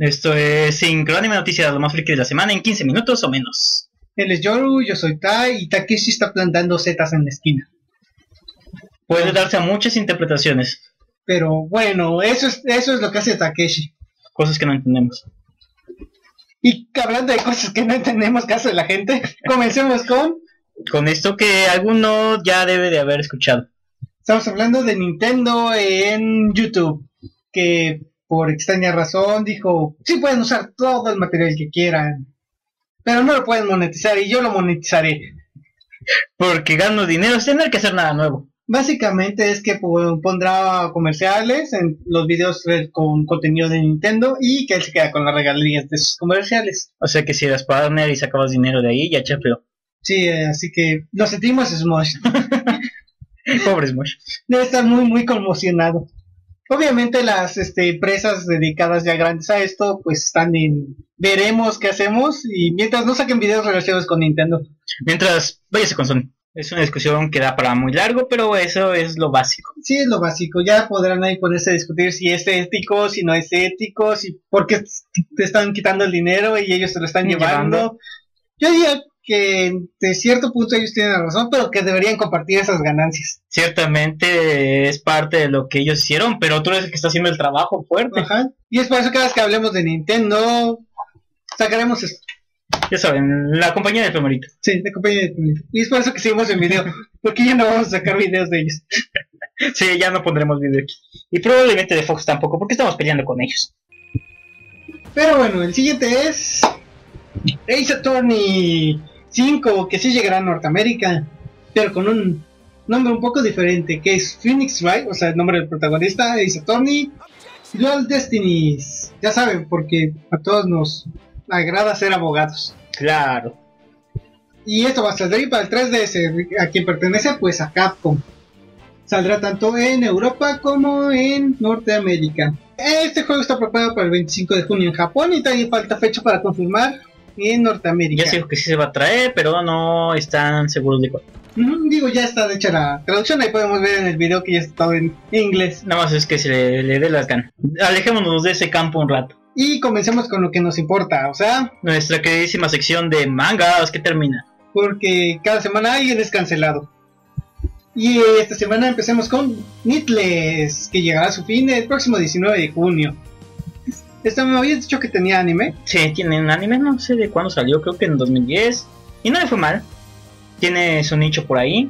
Esto es Sincronime Noticias, lo más friki de la semana en 15 minutos o menos. Él es Yoru, yo soy Tai y Takeshi está plantando setas en la esquina. Puede darse a muchas interpretaciones. Pero bueno, eso es lo que hace Takeshi. Cosas que no entendemos. Y hablando de cosas que no entendemos, caso de la gente, comencemos con esto que alguno ya debe de haber escuchado. Estamos hablando de Nintendo en YouTube, que por extraña razón dijo, sí pueden usar todo el material que quieran, pero no lo pueden monetizar y yo lo monetizaré. Porque gano dinero sin tener que hacer nada nuevo. Básicamente es que pondrá comerciales en los videos con contenido de Nintendo y que él se queda con las regalías de sus comerciales. O sea que si eras partner y sacabas dinero de ahí, ya chapeo. Sí, así que lo sentimos, Smosh. Pobre Smosh. Debe estar muy, muy conmocionado. Obviamente las empresas dedicadas ya grandes a esto, pues están en veremos qué hacemos y mientras no saquen videos relacionados con Nintendo. Mientras váyase con Sony. Es una discusión que da para muy largo, pero eso es lo básico. Sí, es lo básico. Ya podrán ahí ponerse a discutir si es ético, si no es ético, si por qué te están quitando el dinero y ellos se lo están llevando. Yo diría que de cierto punto ellos tienen la razón, pero que deberían compartir esas ganancias. Ciertamente es parte de lo que ellos hicieron, pero tú eres el que está haciendo el trabajo fuerte. Ajá. Y es por eso que cada vez que hablemos de Nintendo, sacaremos esto. Ya saben, la compañía del primerito. Sí, la compañía del primerito. Y es por eso que seguimos en video, porque ya no vamos a sacar videos de ellos. Sí, ya no pondremos video aquí. Y probablemente de Fox tampoco, porque estamos peleando con ellos. Pero bueno, el siguiente es Ace Attorney 5, que sí llegará a Norteamérica, pero con un nombre un poco diferente, que es Phoenix Wright, o sea, el nombre del protagonista, Ace Attorney Dual Destinies. Ya saben, porque a todos nos agrada ser abogados. Claro. Y esto va a salir para el 3DS, a quien pertenece pues a Capcom. Saldrá tanto en Europa como en Norteamérica. Este juego está preparado para el 25 de junio en Japón y todavía falta fecha para confirmar en Norteamérica. Ya sé que sí se va a traer, pero no están seguros de cuál. Digo, ya está hecha la traducción, ahí podemos ver en el video que ya está todo en inglés. Nada más es que se le dé las ganas. Alejémonos de ese campo un rato. Y comencemos con lo que nos importa, o sea, nuestra queridísima sección de mangas que termina. Porque cada semana alguien es cancelado. Y esta semana empecemos con Needless, que llegará a su fin el próximo 19 de junio. ¿Me habías dicho que tenía anime? Sí, tiene un anime, no sé de cuándo salió, creo que en 2010. Y no le fue mal. Tiene su nicho por ahí.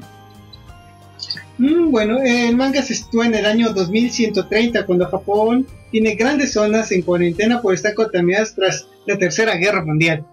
Bueno, el manga se sitúa en el año 2130, cuando Japón tiene grandes zonas en cuarentena por estar contaminadas tras la Tercera Guerra Mundial.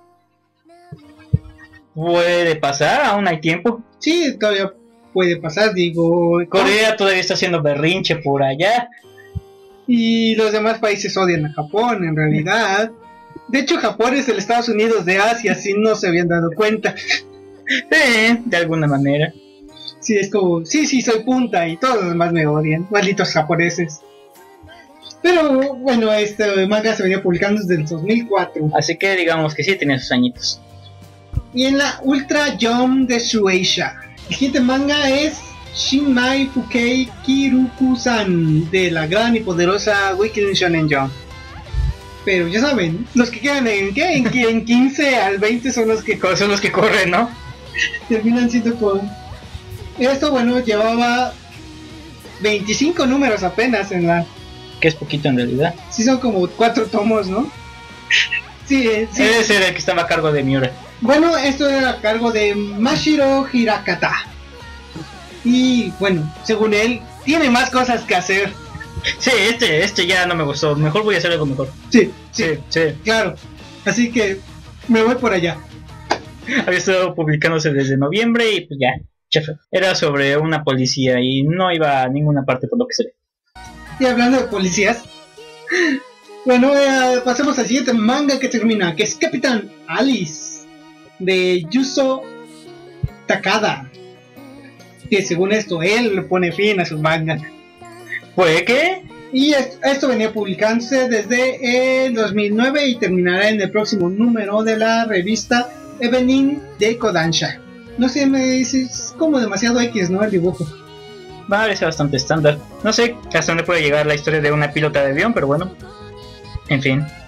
Puede pasar, aún hay tiempo. Sí, todavía puede pasar, digo. Corea todavía está haciendo berrinche por allá. Y los demás países odian a Japón, en realidad. De hecho, Japón es el Estados Unidos de Asia, si no se habían dado cuenta. De alguna manera. Sí, es como, sí, soy punta y todos los demás me odian, malditos japoneses. Pero bueno, este manga se venía publicando desde el 2004. Así que digamos que sí, tenía sus añitos. Y en la Ultra Jump de Shueisha, el siguiente manga es Shinmai Fukei Kiruku-san, de la gran y poderosa Weekly Shonen Jump. Pero ya saben, los que quedan en 15 al 20 son los que corren, ¿no? Terminan siendo con... Esto, bueno, llevaba 25 números apenas en la... Que es poquito en realidad. Sí, son como 4 tomos, ¿no? Sí. Debe ser el que estaba a cargo de Miura. Bueno, esto era a cargo de Mashiro Hirakata. Y bueno, según él, tiene más cosas que hacer. Sí, este ya no me gustó. Mejor voy a hacer algo mejor. Sí. Claro. Así que me voy por allá. Había estado publicándose desde noviembre y pues ya, chefe. Era sobre una policía y no iba a ninguna parte por lo que se ve. Y hablando de policías, bueno, pasemos al siguiente manga que termina, que es Capitán Alice, de Yuzo Takada. Que según esto, él le pone fin a sus mangas. ¿Puede que? Y esto venía publicándose desde el 2009 y terminará en el próximo número de la revista Evening de Kodansha. No sé, me dices como demasiado X, ¿no? El dibujo. Parece bastante estándar. No sé hasta dónde puede llegar la historia de una pilota de avión, pero bueno. En fin.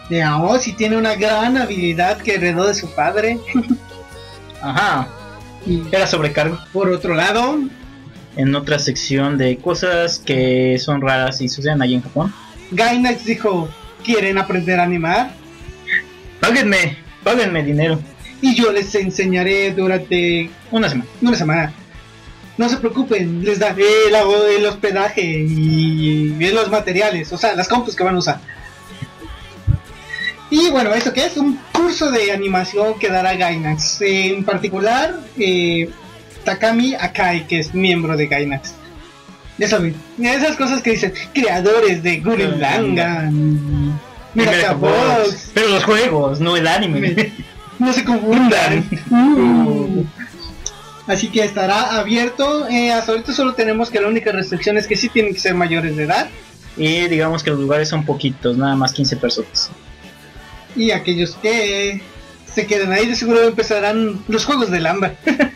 Aoshi tiene una gran habilidad que heredó de su padre. Ajá. Y Era sobrecargo. por otro lado, En otra sección de cosas que son raras y suceden allí en Japón. Gainax dijo, ¿quieren aprender a animar? Páguenme dinero. Y yo les enseñaré durante Una semana. una semana. No se preocupen, les daré el hospedaje y los materiales, o sea, las compus que van a usar. Y bueno, ¿eso qué es? Un curso de animación que dará Gainax. En particular, Takami Akai, que es miembro de Gainax. Ya saben, esas cosas que dicen creadores de Gurren Lagann, Miracabox. Pero los juegos, no el anime. No se confundan. Así que estará abierto. Hasta ahorita solo tenemos que la única restricción es que sí tienen que ser mayores de edad. Y digamos que los lugares son poquitos, nada más 15 personas. Y aquellos que se queden ahí de seguro empezarán los juegos del hambre.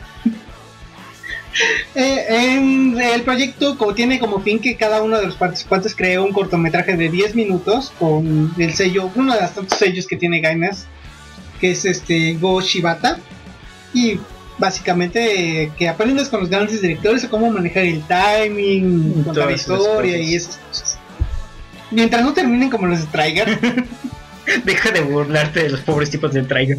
En el proyecto tiene como fin que cada uno de los participantes cree un cortometraje de 10 minutos con el sello, uno de los tantos sellos que tiene Gainax, que es Go Shibata. Y básicamente que aprendas con los grandes directores a cómo manejar el timing, contar la historia y esas cosas. Mientras no terminen como los de Trigger. Deja de burlarte de los pobres tipos de Trigger.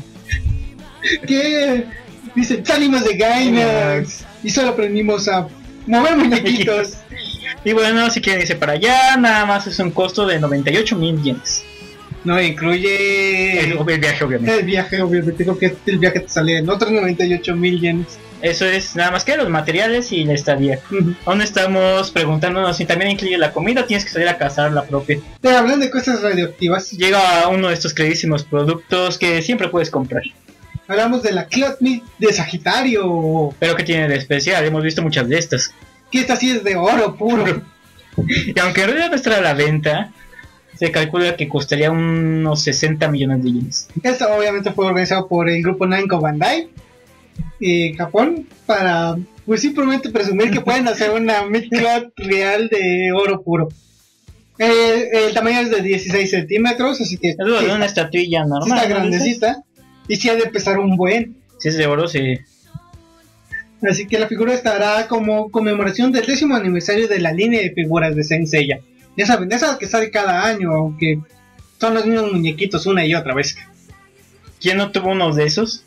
Que dicen, salimos de Gainax y solo aprendimos a mover muñequitos. Y bueno, si quieren irse para allá, nada más es un costo de 98,000 yenes. No incluye El viaje, obviamente. el viaje, obviamente. Creo que el viaje te sale en otros 98,000 yenes. Eso es nada más que los materiales y la estadía. Aún estamos preguntándonos si también incluye la comida o tienes que salir a cazar la propia. Te hablan de cosas radioactivas. Llega uno de estos queridísimos productos que siempre puedes comprar. Hablamos de la Cloud Meat de Sagitario. Pero que tiene de especial, hemos visto muchas de estas. Que esta sí es de oro puro. Y aunque en realidad no está a la venta, se calcula que costaría unos 60 millones de yenes. Esto obviamente fue organizado por el grupo Namco Bandai Japón para, pues simplemente presumir que pueden hacer una Meat Cloud real de oro puro. El tamaño es de 16 centímetros, así que Es lo de una estatuilla normal. está ¿no? grandecita y sí ha de pesar un buen. Si es de oro, sí. Así que la figura estará como conmemoración del 10º aniversario de la línea de figuras de Saint Seiya. Ya saben, de esas que sale cada año, aunque son los mismos muñequitos una y otra vez. ¿Quién no tuvo unos de esos?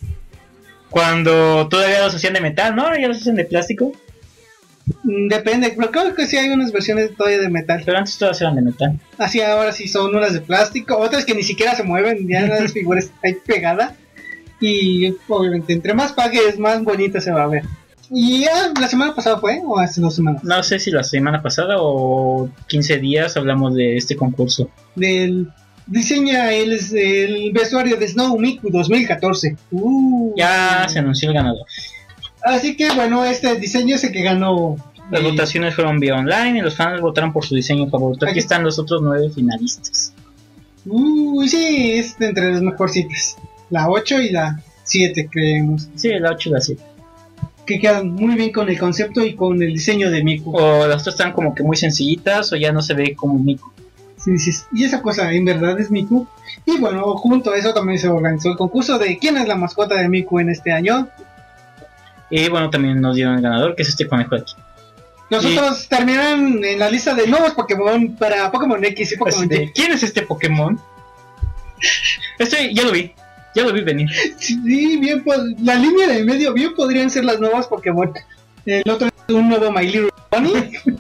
Cuando todavía los hacían de metal, ¿no? Ahora ya los hacen de plástico. Depende, pero creo que sí hay unas versiones todavía de metal. Pero antes todas eran de metal. Así ahora sí son unas de plástico, otras que ni siquiera se mueven, ya las figuras ahí pegada. Y obviamente entre más pagues, más bonita se va a ver. Y ya la semana pasada fue, o hace 2 semanas. No sé si la semana pasada o 15 días hablamos de este concurso. Diseña el vestuario de Snow Miku 2014. Ya se anunció el ganador. Así que bueno, este diseño es el que ganó. Las votaciones fueron vía online y los fans votaron por su diseño favorito. Aquí están los otros 9 finalistas. Sí, es entre las mejorcitas. La 8 y la 7 creemos. Sí, la 8 y la 7. Que quedan muy bien con el concepto y con el diseño de Miku. O las otras están como que muy sencillitas o ya no se ve como Miku. Sí, y esa cosa en verdad es Miku. Y bueno, junto a eso también se organizó el concurso de quién es la mascota de Miku en este año. Y bueno, también nos dieron el ganador, que es este conejo de aquí. Los otros terminan en la lista de nuevos Pokémon para Pokémon X y Pokémon Y. ¿Quién es este Pokémon? Ya lo vi venir. Sí, bien, pues la línea de medio bien podrían ser las nuevas Pokémon. El otro es un nuevo My Little Pony.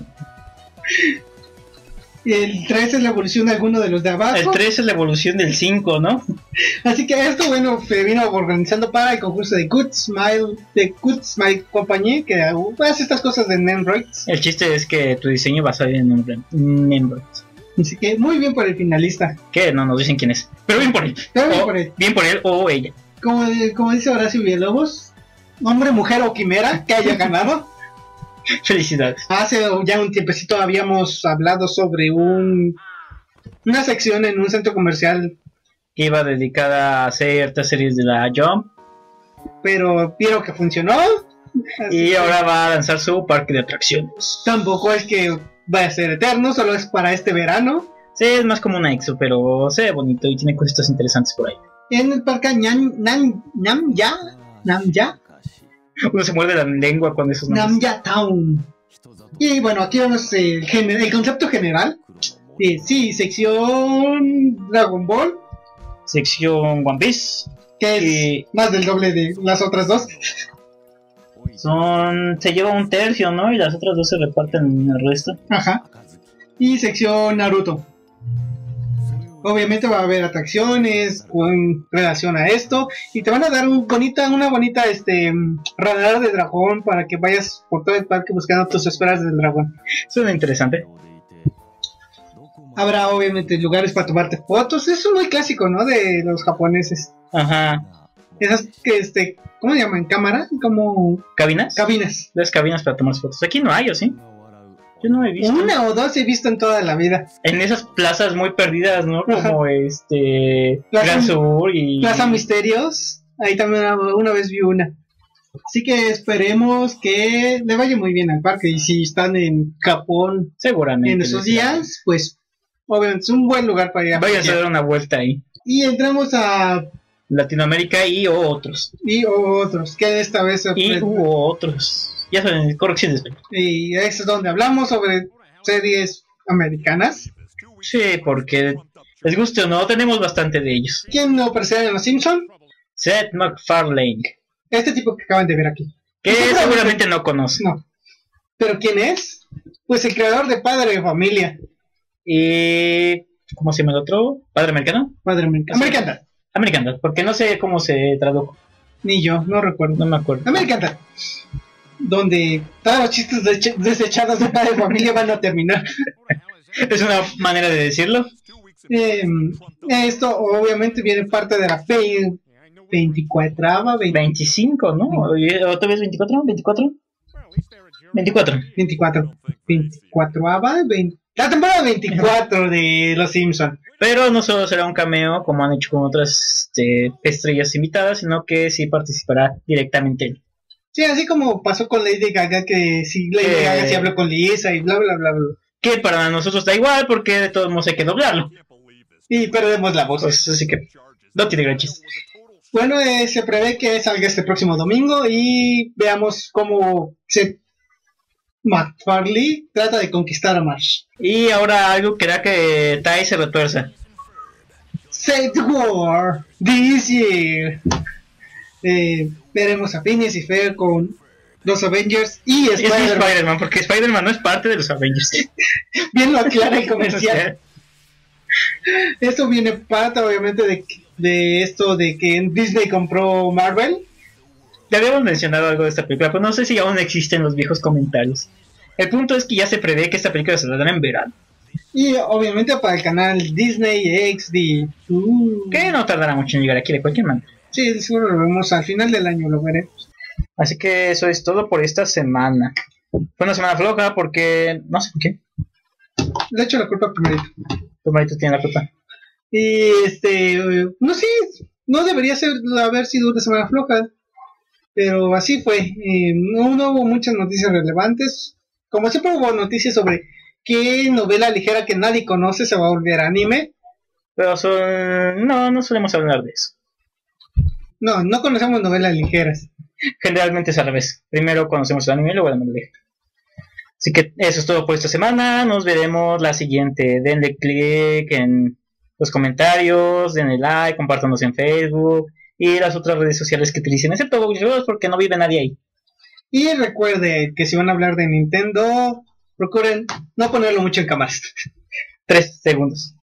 El 3 es la evolución de alguno de los de abajo. El 3 es la evolución del 5, ¿no? Así que esto, bueno, se vino organizando para el concurso de Good Smile Company, que hace estas cosas de Nemroids. El chiste es que tu diseño va a salir en un Nemroids. Así que muy bien por el finalista. Que no nos dicen quién es, pero bien por él. Bien por él o ella. Como dice Horacio Villalobos, hombre, mujer o quimera que haya ganado. Felicidades. Hace ya un tiempecito habíamos hablado sobre una sección en un centro comercial que iba dedicada a ciertas series de la Jump, pero vieron que funcionó. Y ahora va a lanzar su parque de atracciones. Tampoco es que vaya a ser eterno, solo es para este verano. Sí, es más como una exo, pero se ve bonito y tiene cositas interesantes por ahí. En el parque Namya. Uno se muerde la lengua con esos nombres. Namya Town. Y bueno, aquí vemos el concepto general. Sí, sección Dragon Ball, Sección One Piece. que es Y más del doble de las otras dos. se lleva un tercio, ¿no? Y las otras dos se reparten en el resto. Ajá. Y sección Naruto. Obviamente va a haber atracciones con relación a esto. Y te van a dar una bonita radar de dragón para que vayas por todo el parque buscando tus esferas del dragón. Suena interesante. Habrá obviamente lugares para tomarte fotos. Eso es muy clásico, ¿no? De los japoneses. Ajá. Esas que, ¿cómo se llaman? ¿Cámara? Como ¿Cabinas? cabinas. Las cabinas para tomar fotos. Aquí no hay, ¿o sí? Yo no he visto. Una o dos he visto en toda la vida. En esas plazas muy perdidas, ¿no? Ajá. Como Gran Sur y... Plaza Misterios. Ahí también una vez vi una. Así que esperemos que le vaya muy bien al parque. Y si están en Japón Seguramente. en esos días, pues obviamente es un buen lugar para ir a Vayas a pasear. dar una vuelta ahí. Y entramos a Latinoamérica y otros. otros, que esta vez Otros. Ya saben, correcciones. y es donde hablamos sobre series americanas. Sí, porque les guste o no, tenemos bastante de ellos. ¿Quién no percibe en Los Simpson? Seth MacFarlane, Este tipo que acaban de ver aquí. que seguramente no conoce. No. ¿Pero quién es? Pues el creador de Padre de Familia. Y... ¿Cómo se llama el otro? ¿Padre americano? Padre American. American Dad. American Dad, porque no sé cómo se tradujo. Ni yo, no recuerdo. No me acuerdo. American Dad. Donde todos los chistes desechados de Padre de Familia van a terminar. Es una manera de decirlo. Esto obviamente viene parte de la 24ª, 25, ¿no? ¿Otra vez 24? ¿24? 24. 24ª, la temporada 24 de Los Simpson. Pero no solo será un cameo como han hecho con otras estrellas invitadas, sino que sí participará directamente él. Sí, así como pasó con Lady Gaga, que si Lady Gaga sí habló con Lisa y bla bla bla bla. Que para nosotros da igual porque de todos modos hay que doblarlo. Y perdemos la voz. Pues, así que no tiene gran chiste. Bueno, se prevé que salga este próximo domingo y veamos cómo MacFarlane trata de conquistar a Marsh. Y ahora algo que hará que Tai se retuerza. Save the War this year. Veremos a Phineas y Fer con los Avengers y Es Spider-Man, porque Spider-Man no es parte de los Avengers. Bien lo aclara el comercial. Esto viene parte obviamente de esto de que Disney compró Marvel. Ya habíamos mencionado algo de esta película, pero no sé si aún existen los viejos comentarios. El punto es que ya se prevé que esta película se dará en verano. Y obviamente para el canal Disney XD. Que no tardará mucho en llegar aquí de cualquier manera. Sí, seguro lo vemos al final del año, lo veremos. Así que eso es todo por esta semana. Fue una semana floja porque... no sé por qué. Le echo la culpa a Primerito. Tu marido tiene la culpa. Y no sé, no debería haber sido una semana floja. Pero así fue. No hubo muchas noticias relevantes. Como siempre hubo noticias sobre qué novela ligera que nadie conoce se va a volver anime. Pero no solemos hablar de eso. No conocemos novelas ligeras. Generalmente es al revés. Primero conocemos el anime y luego la novela. Así que eso es todo por esta semana. Nos veremos la siguiente. Denle click en los comentarios, denle like, compártanos en Facebook y las otras redes sociales que utilicen, excepto Google porque no vive nadie ahí. Y recuerde que si van a hablar de Nintendo, procuren no ponerlo mucho en cámaras. 3 segundos.